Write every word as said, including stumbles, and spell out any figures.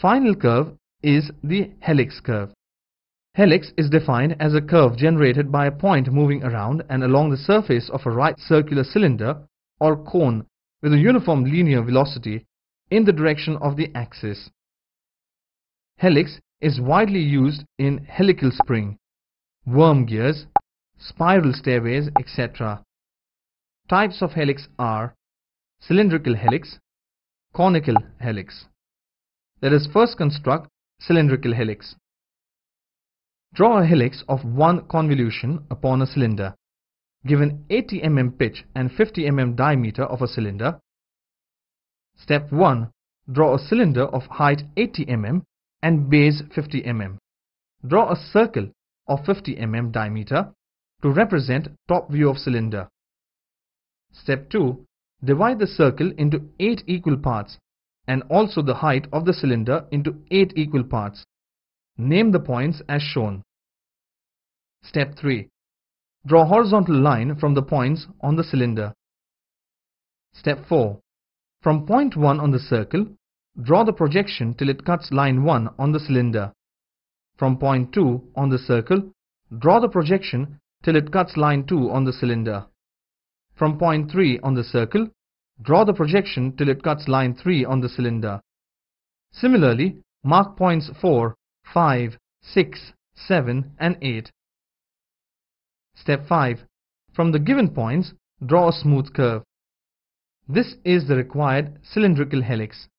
final curve is the helix curve. Helix is defined as a curve generated by a point moving around and along the surface of a right circular cylinder or cone with a uniform linear velocity in the direction of the axis. Helix is widely used in helical spring, worm gears, spiral stairways, et cetera. Types of helix are cylindrical helix, conical helix. Let us first construct cylindrical helix. Draw a helix of one convolution upon a cylinder. Given eighty millimeter pitch and fifty millimeter diameter of a cylinder. Step one. Draw a cylinder of height eighty millimeters and base fifty millimeters. Draw a circle of fifty millimeters diameter to represent top view of cylinder. Step two. Divide the circle into eight equal parts and also the height of the cylinder into eight equal parts. Name the points as shown. Step three. Draw a horizontal line from the points on the cylinder. Step four. From point one on the circle, draw the projection till it cuts line one on the cylinder. From point two on the circle, draw the projection till it cuts line two on the cylinder. From point three on the circle, draw the projection till it cuts line three on the cylinder. Similarly, mark points four, five, six, seven and eight. Step five. From the given points, draw a smooth curve. This is the required cylindrical helix.